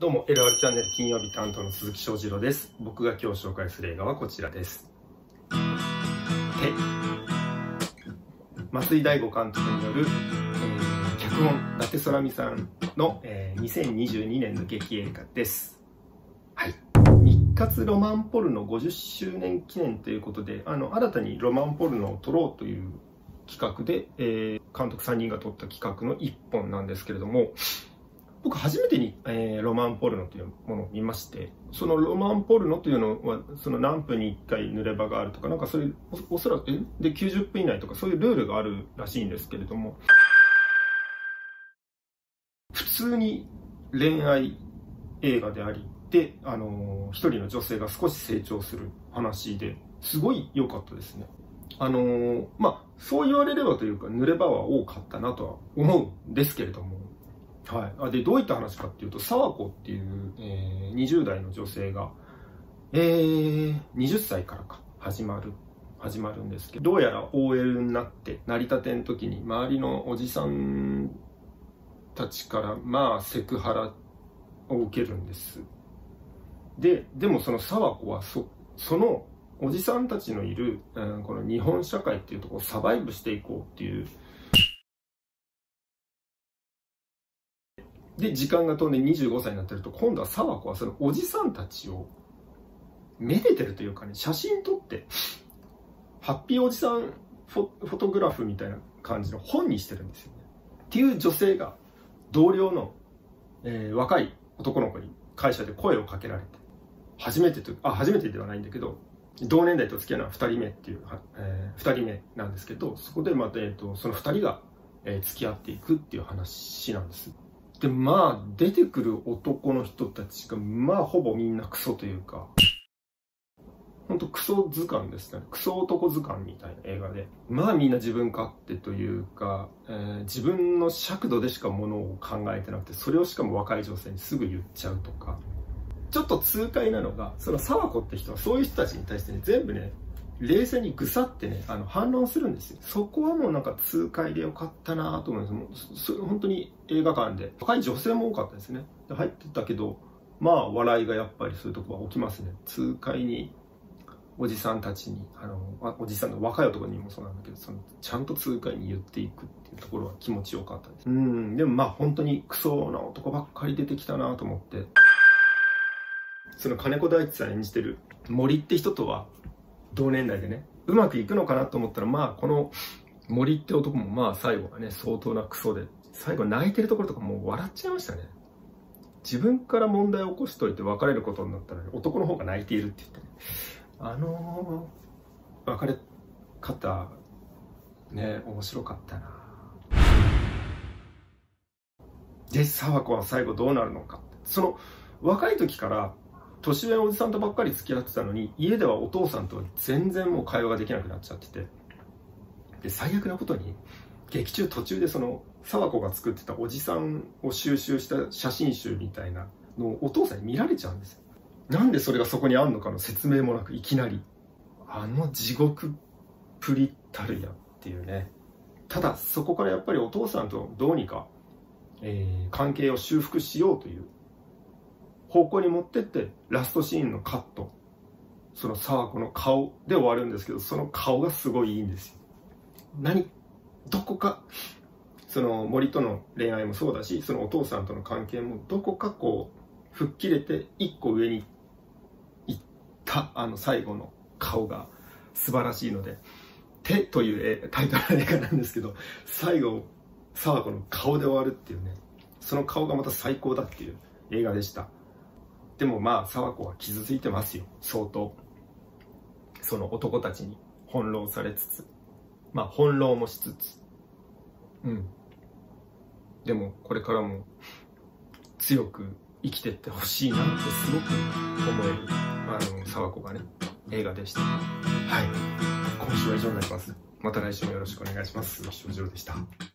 どうも、LR チャンネル金曜日担当の鈴木翔士郎です。僕が今日紹介する映画はこちらです。松井大吾監督による、脚本、伊達空美さんの、2022年の劇映画です。はい。日活ロマンポルノ50周年記念ということで、新たにロマンポルノを撮ろうという企画で、監督3人が撮った企画の1本なんですけれども、僕初めてに、ロマンポルノというものを見まして、そのロマンポルノというのは、その何分に1回濡れ場があるとか、なんかそういう、おそらく、で90分以内とかそういうルールがあるらしいんですけれども、普通に恋愛映画であり、で、一人の女性が少し成長する話で、すごい良かったですね。そう言われればというか、濡れ場は多かったなとは思うんですけれども、はい。で、どういった話かっていうと、沢子っていう、20代の女性が、20歳から始まるんですけど、どうやら OL になって成り立ての時に周りのおじさんたちからセクハラを受けるんです。でもその沢子はそのおじさんたちのいる、この日本社会っていうところをサバイブしていこうっていう。で、時間が飛んで25歳になってると、今度は沢子はそのおじさんたちをめでてるというかね、写真撮って、ハッピーおじさんフォトグラフみたいな感じの本にしてるんですよね。っていう女性が、同僚の、若い男の子に会社で声をかけられて、初めてではないんだけど、同年代と付き合うのは2人目っていう、2人目なんですけど、そこでその2人が、付き合っていくっていう話なんです。で、出てくる男の人たちが、ほぼみんなクソというか、ほんとクソ図鑑ですね。クソ男図鑑みたいな映画で。みんな自分勝手というか、自分の尺度でしかものを考えてなくて、それをしかも若い女性にすぐ言っちゃうとか。ちょっと痛快なのが、その沢子って人はそういう人たちに対してね、全部ね、冷静にぐさってね、反論するんですよ。そこはもうなんか痛快でよかったなと思います。本当に映画館で。若い女性も多かったですね。で入ってたけど、笑いがやっぱりそういうとこは起きますね。痛快に、おじさんたちに、おじさんの若い男にもそうなんだけど、ちゃんと痛快に言っていくっていうところは気持ちよかったです。でも本当にクソな男ばっかり出てきたなと思って。その金子大地さん演じてる森って人とは、同年代でね、うまくいくのかなと思ったら、この森って男も最後はね、相当なクソで、最後泣いてるところとかもう笑っちゃいましたね。自分から問題を起こしといて別れることになったら、ね、男の方が泣いているって言ってね。別れ方、ね、面白かったな。で、沢子は最後どうなるのか。若い時から、年上のおじさんとばっかり付き合ってたのに、家ではお父さんとは全然もう会話ができなくなっちゃってて。で、最悪なことに、劇中途中で沢子が作ってたおじさんを収集した写真集みたいなのをお父さんに見られちゃうんですよ。なんでそれがそこにあんのかの説明もなく、いきなり。地獄っぷりたるやっていうね。ただ、そこからやっぱりお父さんとどうにか、関係を修復しようという方向に持ってって、ラストシーンのカット、その沢子の顔で終わるんですけど、その顔がすごいいいんですよ。どこか、その森との恋愛もそうだし、そのお父さんとの関係もどこか吹っ切れて一個上に行った最後の顔が素晴らしいので、手というタイトルの映画なんですけど、最後、沢子の顔で終わるっていうね、その顔がまた最高だっていう映画でした。でも沢子は傷ついてますよ、相当。その男たちに翻弄されつつ、翻弄もしつつ。でも、これからも強く生きてってほしいなってすごく思える、沢子がね、映画でした。はい。今週は以上になります。また来週もよろしくお願いします。鈴木翔士郎でした。